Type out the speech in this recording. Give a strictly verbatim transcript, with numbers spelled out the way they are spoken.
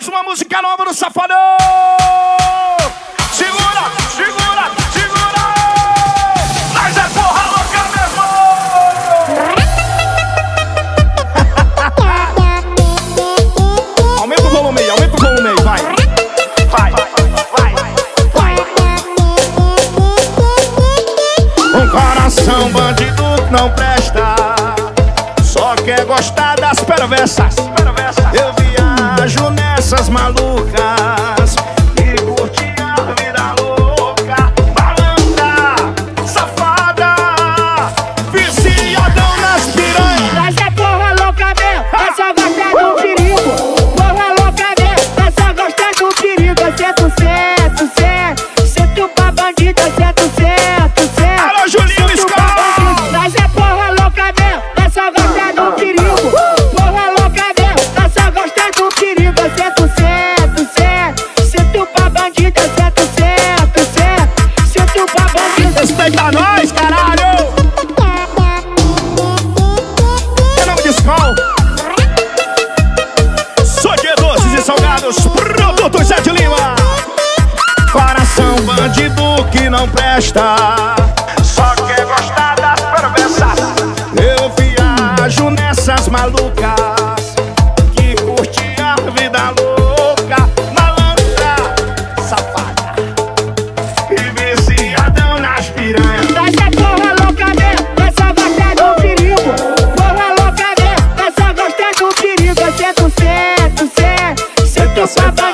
mais uma música nova do Safadão. Segura, segura, segura. Mas é porra louca mesmo. Aumenta o volume aí, aumenta o volume aí, vai. Vai, vai, vai, vai. Um coração bandido não presta, só quer gostar das perversas. Eu viajo nessas malucas e curti a vida louca. Malandra, safada, viciadão nas piranhas. Mas é porra louca mesmo, é só gostar do perigo. Porra louca mesmo, é só gostar do perigo. Eu sento certo, certo, sento pra bandido. Eu sento certo, certo. Alô, Julinho Escola. Mas é porra louca mesmo, é só gostar do perigo. Porra louca mesmo, é só gostar do perigo. Eu sento certo, certo, sento pra bandido. Eu sento certo, certo, sento pra bandido. Respeita nós, caralho. Meu nome de escola. Sou de doces e salgados, produtos Zé de Lima. Coração bandido que não presta, só quer gostar das perversas. Eu viajo nessas malucas que curte a vida louca. Malandra, safada e viciadão nas piranhas. Mas é porra louca mesmo, é só gostar do perigo. Porra louca mesmo, é só gostar do perigo. Eu sento certo, certo, sento pra bandido.